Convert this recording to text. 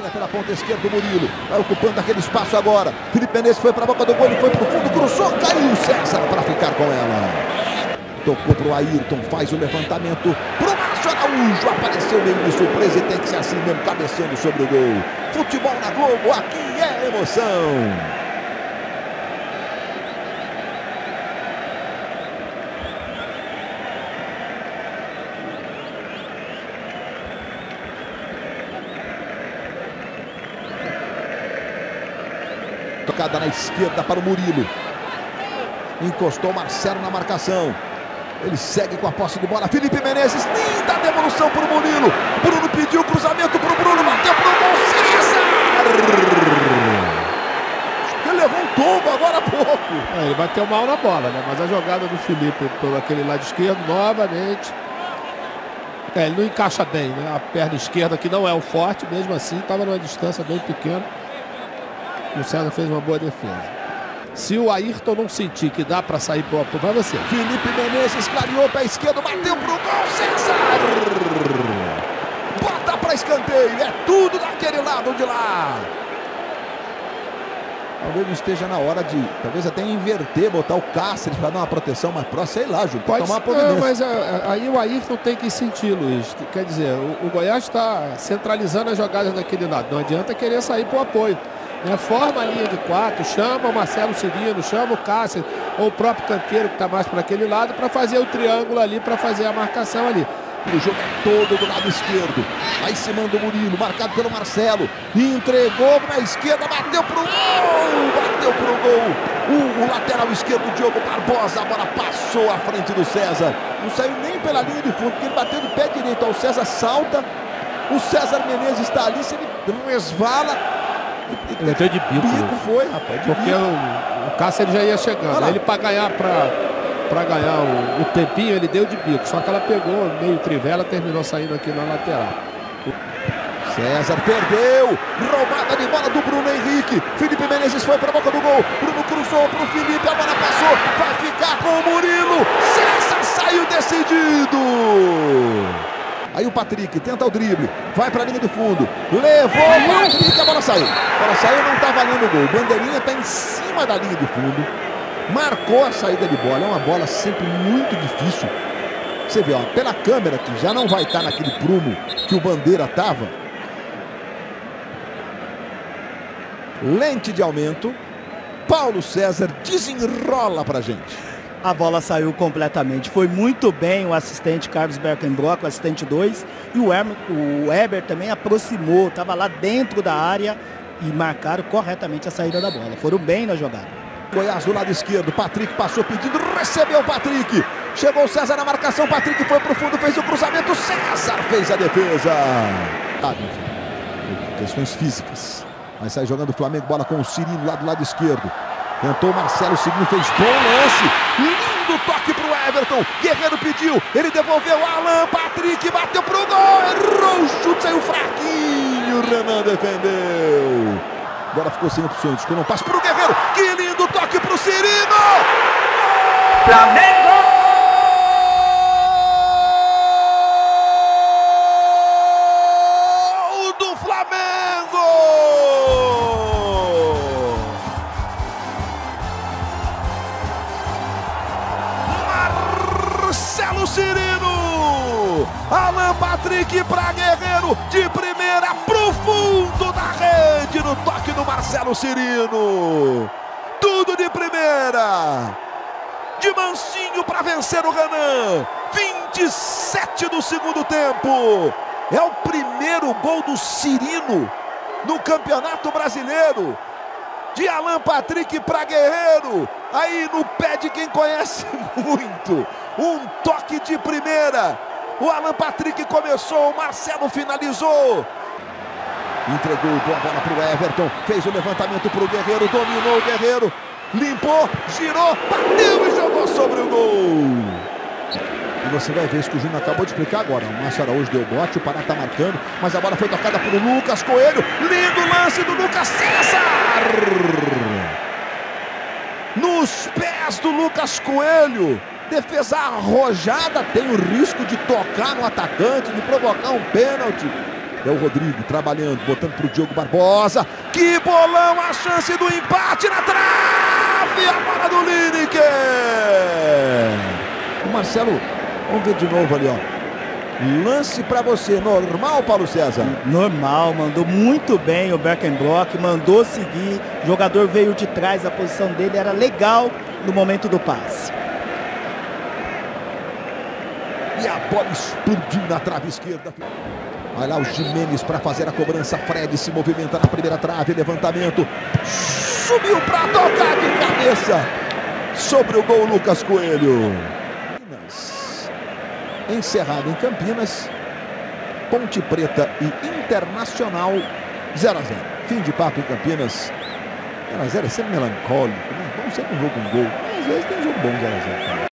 domina pela ponta esquerda o Murilo. Vai ocupando aquele espaço agora. Felipe Menezes foi para a boca do gol, foi para o fundo, cruzou, caiu o César para ficar com ela. Tocou para o Ayrton, faz o levantamento para o Márcio Araújo. Apareceu meio de surpresa e tem que ser assim mesmo, cabeceando sobre o gol. Futebol na Globo, aqui é emoção. Tocada na esquerda para o Murilo. Encostou Marcelo na marcação. Ele segue com a posse de bola. Felipe Menezes, linda devolução para o Murilo. Bruno pediu o cruzamento para o Bruno. Bateu para o gol. César! Ele levou um tombo agora há pouco. Ele bateu mal na bola, né? Mas a jogada do Felipe por aquele lado esquerdo, novamente. Ele não encaixa bem, né? A perna esquerda, que não é o forte, mesmo assim, estava numa distância bem pequena. O César fez uma boa defesa. Se o Ayrton não sentir que dá para sair pro vai você. Felipe Menezes clareou para a esquerda, bateu pro gol, César! Bota para escanteio, é tudo daquele lado de lá. Talvez não esteja na hora de, talvez até inverter, botar o Cáceres para dar uma proteção mais próxima, sei lá, Júlio, pode tomar uma providência. Mas aí o Ayrton tem que sentir, Luiz. Quer dizer, o Goiás está centralizando as jogadas daquele lado. Não adianta querer sair pro apoio. Forma a linha de 4, chama o Marcelo Cirino, chama o Cássio ou o próprio Canteiro que está mais para aquele lado para fazer o triângulo ali, para fazer a marcação ali. O jogo é todo do lado esquerdo. Aí se manda o Murilo, marcado pelo Marcelo. Entregou para a esquerda, bateu pro gol! Bateu pro gol. O lateral esquerdo, Diogo Barbosa, a bola passou à frente do César. Não saiu nem pela linha de fundo, porque ele bateu de pé direito. O César salta, o César Menezes está ali, se ele resvala. Ele entrou de bico, foi, rapaz. Porque o Cássio já ia chegando. Ele para ganhar o tempinho, ele deu de bico. Só que ela pegou meio trivela, terminou saindo aqui na lateral. César perdeu. Roubada de bola do Bruno Henrique. Felipe Menezes foi para a boca do gol. Bruno cruzou para o Felipe. A bola passou. Vai ficar com o Murilo. César saiu decidido. Aí o Patrick tenta o drible, vai para a linha de fundo, levou o Patrick, a bola saiu. A bola saiu, não está valendo o gol. Bandeirinha está em cima da linha de fundo, marcou a saída de bola. É uma bola sempre muito difícil. Você vê, ó, pela câmera que já não vai estar naquele prumo que o Bandeira estava. Lente de aumento, Paulo César desenrola para a gente. A bola saiu completamente. Foi muito bem o assistente Carlos Berkenbrock, o assistente 2. E o Eber também aproximou, estava lá dentro da área e marcaram corretamente a saída da bola. Foram bem na jogada. Goiás do lado esquerdo, Patrick passou pedindo, recebeu o Patrick. Chegou o César na marcação, Patrick foi para o fundo, fez o cruzamento, César fez a defesa. Questões físicas. Vai sair jogando o Flamengo, bola com o Cirino lá do lado esquerdo. Tentou Marcelo, Cirino fez bom lance. Lindo toque para o Everton. Guerreiro pediu, ele devolveu. Alan Patrick bateu para o gol. Errou o chute, saiu fraquinho. Renan defendeu. Agora ficou sem opções. Ficou um passe para o Guerreiro. Que lindo toque para o Cirino. Flamengo! Marcelo Cirino, Alan Patrick para Guerreiro, de primeira pro fundo da rede, no toque do Marcelo Cirino, tudo de primeira, de mansinho para vencer o Renan, 27 do segundo tempo, é o primeiro gol do Cirino no Campeonato Brasileiro. De Alan Patrick para Guerreiro, aí no pé de quem conhece muito, um toque de primeira, o Alan Patrick começou, o Marcelo finalizou, entregou a bola para o Everton, fez o levantamento para o Guerreiro, dominou o Guerreiro, limpou, girou, bateu e jogou sobre o gol. E você vai ver isso que o Júnior acabou de explicar agora. O Márcio Araújo deu bote, o Pará está marcando, mas a bola foi tocada por Lucas Coelho. Lindo lance do Lucas César! Nos pés do Lucas Coelho. Defesa arrojada, tem o risco de tocar no atacante, de provocar um pênalti. É o Rodrigo trabalhando, botando para o Diogo Barbosa. Que bolão, a chance do empate na trave. A bola do Lineker. O Marcelo, vamos ver de novo ali, ó. Lance para você, normal, Paulo César? Normal, mandou muito bem o Berkenbrock, mandou seguir. O jogador veio de trás, a posição dele era legal no momento do passe. E a bola explodiu na trave esquerda. Vai lá o Gimenez para fazer a cobrança. Fred se movimenta na primeira trave. Levantamento. Subiu para tocar de cabeça. Sobre o gol, Lucas Coelho. Encerrado em Campinas. Ponte Preta e Internacional 0 a 0. Fim de papo em Campinas. 0 a 0 é sempre melancólico, né? Vamos sempre um jogo com gol. Às vezes tem jogo bom 0 a 0.